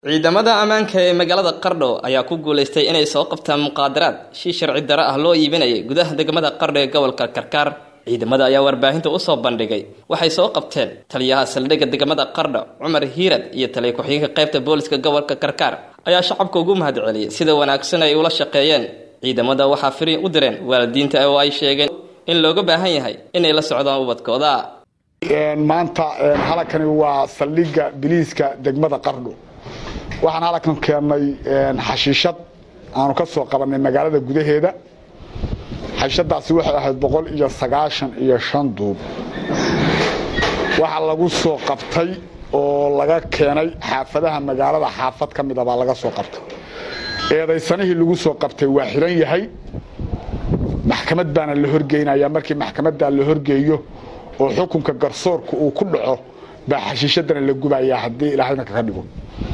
ciidamada ammaanka ee magaalada Qardho ayaa ku guuleystay inay soo qabtaan muqaadaraad si sharci darro ah loo iibinayay gudaha degmada Qardho ee gobolka Karkar. ciidamada ayaa warbaahinta u soo bandhigay waxay soo qabteen taliyaha saldhigga degmada Qardho Cumar Hiirad iyo taliye ku-xigeenka qaybta booliska gobolka Karkar ayaa shacabka ugu mahadceliyay sida wanaagsan ay ula shaqeeyeen. ciidamada waxaa fariin u direen waalidiinta oo ay sheegeen in looga baahan yahay inay la socdaan ubadkooda. maanta halkani waa saldhigga booliska degmada Qardho. waxaan halkan keenay xashiishad aanu ka soo qabanay magaalada gudaheeda. xashiishadaasi waxay ahayd 195 duub. waxa lagu soo qabtay oo laga keenay xaafadaha magaalada xaafad kamid ah baa laga soo qabtay. eedaysanihii lagu soo qabtay waa xiran yahay. maxkamad baana la horgeynaya markii maxkamadda la horgeeyo oo xukunka garsoorku uu ku dhaco baa xashiishadana la gubayaa hadii ilaahayna ka dhigo.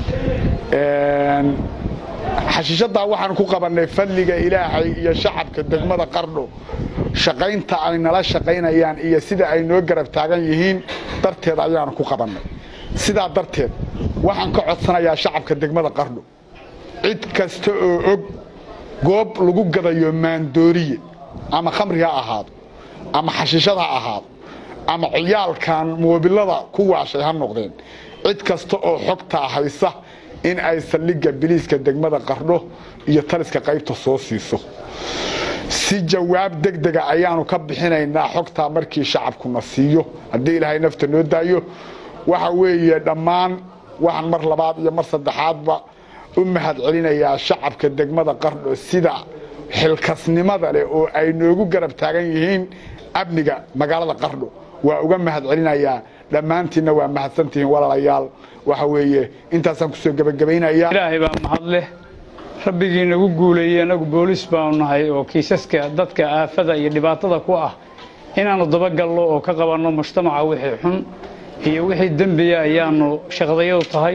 xashiishada waxaan ku qabanay fadliga ilaahay iyo shacabka degmada Qardho shaqaynta ay nala shaqaynayaan iyo sida ay noo garab taagan yihiin darteed ayaan ku qabanay. sida darteed waxaan ka codsanayaa shacabka degmada Qardho cid kasta oo og goob lagu gadayo maandooriye ama khamriga ahaado ama xashiishada ahaado ama ciyaalkan moobilada ku waashay ha noqdeen cid kasta oo xogta haysa in ay saldhigga booliska degmada Qardho iyo taliska qaybta soo siiso si jawaab degdeg ah ayaanu ka bixinaynaa xogta markii shacabku na siiyo hadii ilaahay nafta noo daayo. waxa weeye dhammaan waxaan mar labaad iyo mar saddexaadba u mahadcelinayaa shacabka degmada Qardho sida xilkasnimada leh oo ay noogu garab taagan yihiin amniga magaalada Qardho. waa uga mahadcelinayaa dhammaantiina waa mahadsantihiin walaalayaal. waxa weeye intaasaan ku soo gabagabaynayaa. ilaahay baa mahad leh rabbigii nagu guuleeyay anagu boolis baan nahay oo kiisaska dadka aafada iyo dhibaatada ku ah inaanu daba galno oo ka qabanno mujtamaca wixii xun iyo wixii dambiya ayaanu shaqadayadu tahay.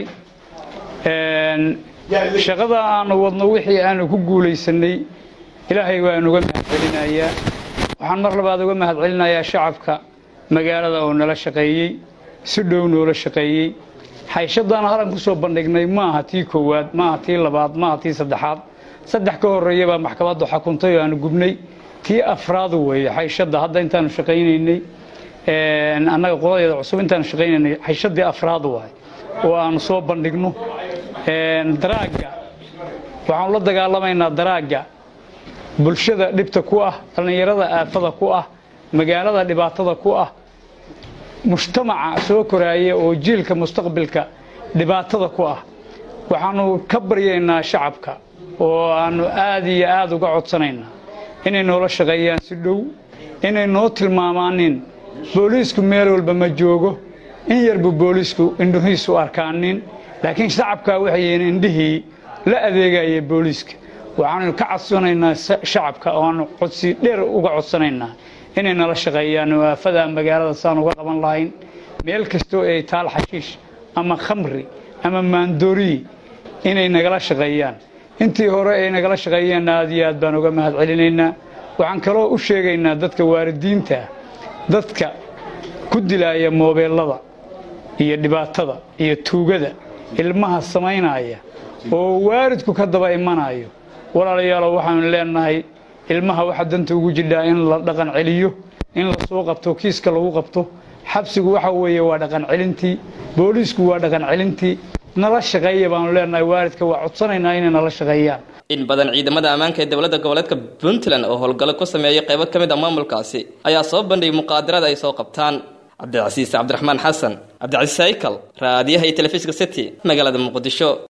shaqada aanu wadno wixii aanu ku guuleysanay ilaahay waa nuga mahadcelinayaa. waxaan mar labaad uga mahadcelinayaa shacabka magaalada oo nala shaqeeyay si dhow noola shaqeeyay. xayshadaan haran ku soo bandhignay maaha tii koowaad maaha tii labaad maaha tii saddexaad. saddex ka horeeyay baa maxkamaddu xukuntay oo aan gubnay. tii afraad weeye xayshada hadda intaan shaqeynaynay annaga qoladayda cusub intaan shaqeynaynay xayshadii afraad waay oo aan soo bandhigno. daraaga waxaan la dagaalamaynaa daraaga bulshada dhibta ku ah dhalinyarada aafada ku ah magaalada dhibaatada ku ah mujtamaca soo koraaya oo jiilka mustaqbalka dhibaatada ku ah. waxaanu ka baryaynaa shacabka oo aanu aad iyo aad uga codsanaynaa inay noola shaqeeyaan si dhow inay noo tilmaamaanin boolisku meel walba ma joogo in yarbu boolisku indhihiisu arkaanin laakiin shacabka waxay yihiin indhihii la adeegaya booliska. waxaanu ka codsanaynaa shacabka oo aanu codsi dheer uga codsanaynaa inay nala shaqeeyaan aafada magaalada saan uga qaban lahayn meel kastoo ay taal xashiish ama khamri ama maandoori inay nagala shaqeeyaan. intii hore ay nagala shaqeeyeen aad iyo aad baan uga mahadcelinaynaa. waxaan kaloo u sheegaynaa dadka waalidiinta dadka ku dilaya moobilada iyo dhibaatada iyo tuugada ilmaha sameynaya oo waalidku ka daba imanayo walaalayaal waxaan leenahay ilmaha waxa danta ugu jidhaa in la dhaqan celiyo in la soo qabto kiiska lagu qabto. xabsigu waxa weeye waa dhaqan celintii boolisku waa dhaqan celintii nala shaqeeya baan leenahay waalidka waa codsanaynaa inay nala shaqeeyaan. in badan ciidamada ammaanka ee dowladda goboleedka Puntland oo howlgalo ku sameeyay qaybo kamid ah maamulkaasi ayaa soo bandhigay muqaadarad ay soo qabtaan. Cabdicasiis Cabdiraxmaan Xasan Cabdicasiis Saykal raadiyaha iyo telefishinka City magaalada Muqdisho.